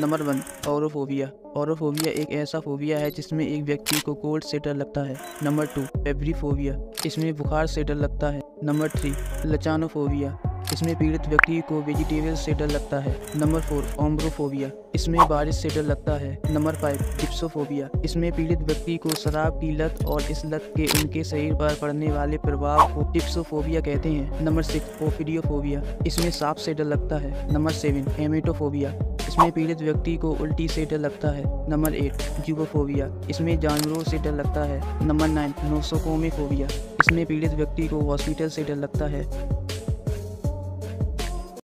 Number 1, ऑरोफोबिया। ऑरोफोबिया एक ऐसा phobia है जिसमें एक व्यक्ति को कोल्ड से डर लगता है। Number 2, febriphobia. इसमें बुखार से डर लगता है। Number 3, lachanophobia. इसमें पीड़ित व्यक्ति को वेजिटेबल से डर लगता है। Number 4, ombrophobia. इसमें बारिश से डर लगता है। Number 5, dipsophobia. इसमें पीड़ित व्यक्ति को शराब की लत और इस लत के उनके शरीर पर पड़ने वाले प्रभाव को डिप्सोफोबिया कहते हैं। Number 6, ophidiophobia. इसमें सांप से डर लगता है। Number 7, haematophobia. इसमें पीड़ित व्यक्ति को उल्टी से डर लगता है। Number 8, zoophobia. इसमें जानवरों से डर लगता है। Number 9, nosocomephobia. इसमें पीड़ित व्यक्ति को हॉस्पिटल से डर लगता है।